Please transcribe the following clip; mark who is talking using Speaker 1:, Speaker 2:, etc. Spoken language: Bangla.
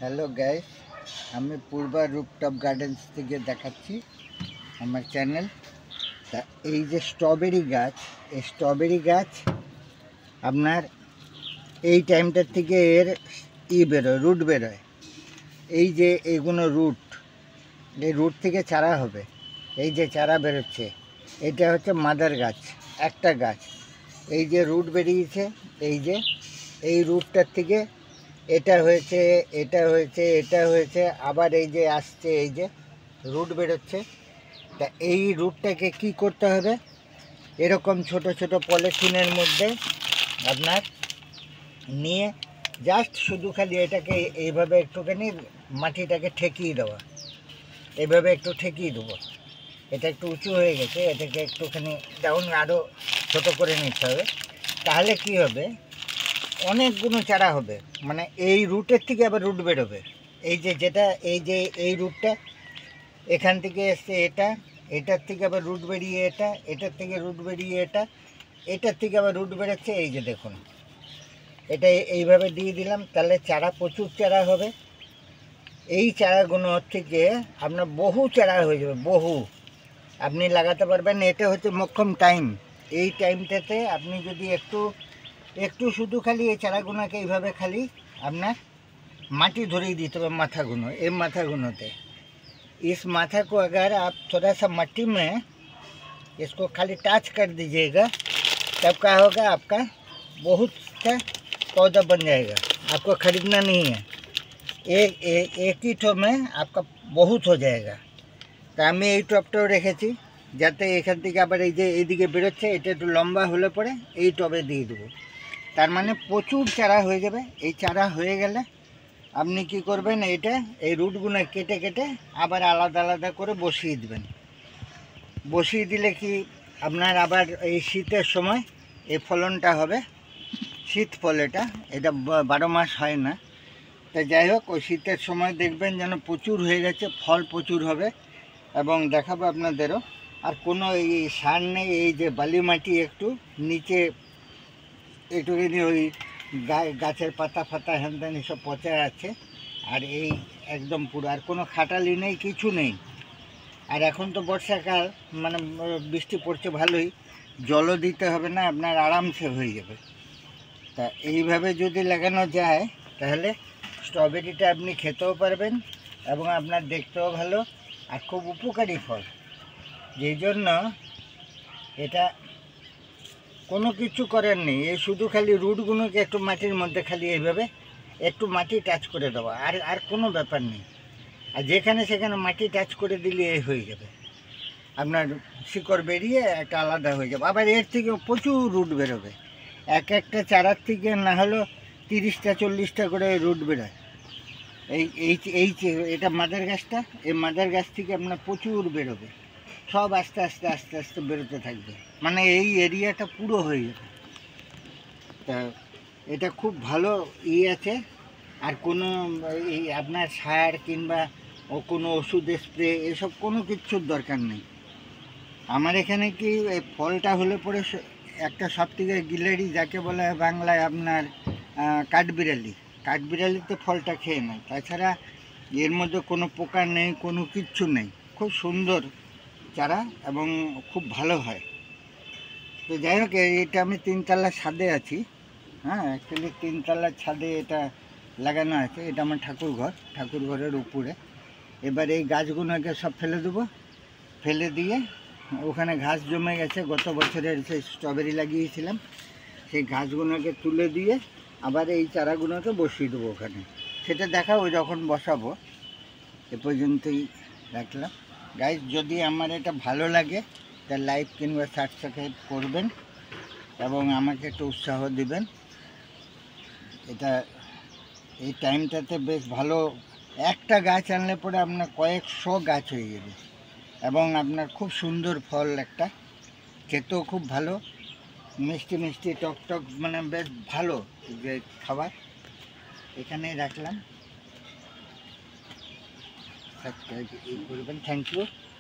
Speaker 1: হ্যালো গাইস, আমি পূর্বা রুপটপ গার্ডেন্স থেকে দেখাচ্ছি আমার চ্যানেল। তা এই যে স্ট্রবেরি গাছ, এই স্ট্রবেরি গাছ আপনার এই টাইমটার থেকে এর বেরোয়, রুট বেরোয়। এই যে এইগুলো রুট, এই রুট থেকে চারা হবে। এই যে চারা বেরোচ্ছে, এটা হচ্ছে মাদার গাছ, একটা গাছ। এই যে রুট বেরিয়েছে, এই যে এই রুটটার থেকে এটা হয়েছে, এটা হয়েছে, এটা হয়েছে, আবার এই যে আসছে, এই যে রুট বেরোচ্ছে। তা এই রুটটাকে কি করতে হবে, এরকম ছোট ছোট পলিথিনের মধ্যে আপনার নিয়ে জাস্ট শুধু খালি এটাকে এইভাবে একটুখানি মাটিটাকে ঠেকিয়ে দেওয়া, এইভাবে একটু ঠেকিয়ে দেবো। এটা একটু উঁচু হয়ে গেছে, এটাকে একটুখানি ডাউন আরও ছোটো করে নিতে হবে। তাহলে কি হবে, অনেকগুলো চারা হবে। মানে এই রুটের থেকে আবার রুট বেরোবে। এই যে যেটা এই যে এই রুটটা এখান থেকে এসছে, এটা এটার থেকে আবার রুট বেরিয়ে এটা, এটার থেকে রুট বেরিয়ে এটা, এটার থেকে আবার রুট বেরোচ্ছে। এই যে দেখুন, এটা এইভাবে দিয়ে দিলাম, তাহলে চারা প্রচুর চারা হবে। এই চারাগুলো থেকে আপনার বহু চারা হয়ে যাবে, বহু আপনি লাগাতে পারবেন। এটা হচ্ছে মোক্ষম টাইম। এই টাইমটাতে আপনি যদি একটু একটু শুধু খালি এই চারাগুলোকে এইভাবে খালি আপনার माटी धोरी दी तो माथा गुनो, ये माथा गुनोते इस माथा को अगर आप थोड़ा सा मट्टी में इसको खाली टच कर दीजिएगा, तब क्या होगा, आपका बहुत सा पौधा बन जाएगा। आपको खरीदना नहीं है, एक ही ठो में आपका बहुत हो जाएगा। तो আমি এই টবটাও রেখেছি, যাতে এখান থেকে আবার এই যে এইদিকে বেরোচ্ছে, এটা একটু লম্বা হলে পরে এই টবে দিয়ে দেবো। তার মানে প্রচুর চারা হয়ে যাবে। এই চারা হয়ে গেলে আপনি কি করবেন, এটা এই রুটগুলো কেটে কেটে আবার আলাদা আলাদা করে বসিয়ে দেবেন। বসিয়ে দিলে কি আপনার আবার এই শীতের সময় এই ফলনটা হবে। শীত ফল, এটা 12 মাস হয় না। তা যাই হোক, ওই শীতের সময় দেখবেন যেন প্রচুর হয়ে গেছে, ফল প্রচুর হবে এবং দেখাবো আপনাদেরও। আর কোনো এই সার নেই, এই যে বালি মাটি একটু নিচে একটুখানি ওই গাছের পাতা ফাতা হ্যান ত্যান এসব পচা আছে। আর এই একদম পুরো, আর কোনো খাটালি নেই, কিছু নেই। আর এখন তো বর্ষাকাল, মানে বৃষ্টি পড়ছে ভালোই, জলও দিতে হবে না, আপনার আরামসে হয়ে যাবে। তা এইভাবে যদি লাগানো যায় তাহলে স্ট্রবেরিটা আপনি খেতেও পারবেন এবং আপনার দেখতেও ভালো আর খুব উপকারী ফল। যেই জন্য এটা কোনো কিছু করার নেই, এই শুধু খালি রুটগুলোকে একটু মাটির মধ্যে খালি এইভাবে একটু মাটি টাচ করে দেওয়া, আর কোনো ব্যাপার নেই। আর যেখানে সেখানে মাটি টাচ করে দিলে হয়ে যাবে, আপনার শিকড় বেরিয়ে একটা আলাদা হয়ে যাবে। আবার এর থেকে প্রচুর রুট বেরোবে, এক একটা চারার থেকে না হলেও 30টা 40টা করে রুট বেরোয়। এই এই এই এটা মাদার গাছটা, এই মাদার গাছ থেকে আপনার প্রচুর বেরোবে, সব আস্তে আস্তে আস্তে আস্তে বেরোতে থাকবে, মানে এই এরিয়াটা পুরো হয়ে যাবে। তা এটা খুব ভালো আছে। আর কোনো এই আপনার সার কিংবা কোনো ওষুধ স্প্রে এসব কোনো কিছুর দরকার নেই। আমার এখানে কি এই ফলটা হলে পরে একটা সবথেকে গিলেরি, যাকে বলা হয় বাংলায় আপনার কাঠবিড়ালি, কাঠবিড়ালিতে ফলটা খেয়ে নেয়। তাছাড়া এর মধ্যে কোনো পোকা নেই, কোনো কিচ্ছু নেই। খুব সুন্দর চারা এবং খুব ভালো হয়। তো যাই হোক, এটা আমি 3তলার ছাদে আছি। হ্যাঁ, অ্যাকচুয়ালি 3তলার ছাদে এটা লাগানো আছে। এটা আমার ঠাকুর ঘরের উপরে। এবার এই গাছগুলোকে সব ফেলে দেবো, ফেলে দিয়ে ওখানে ঘাস জমে গেছে, গত বছরের সেই স্ট্রবেরি লাগিয়েছিলাম, সেই ঘাসগুলোকে তুলে দিয়ে আবার এই চারাগুলোকে বসিয়ে দেবো ওখানে। সেটা দেখাবো যখন বসাবো। এ পর্যন্তই রাখলাম। গাইস, যদি আমার এটা ভালো লাগে তা লাইক কিংবা সাবস্ক্রাইব করবেন এবং আমাকে একটু উৎসাহ দিবেন। এটা এই টাইমটাতে বেশ ভালো, একটা গাছ আনলে পরে আপনার কয়েকশো গাছ হয়ে যাবে এবং আপনার খুব সুন্দর ফল, একটা খেতেও খুব ভালো, মিষ্টি মিষ্টি টক টক, মানে বেশ ভালো যে খাবার। এখানেই রাখলাম, সাবস্ক্রাইব করবেন। Thank you.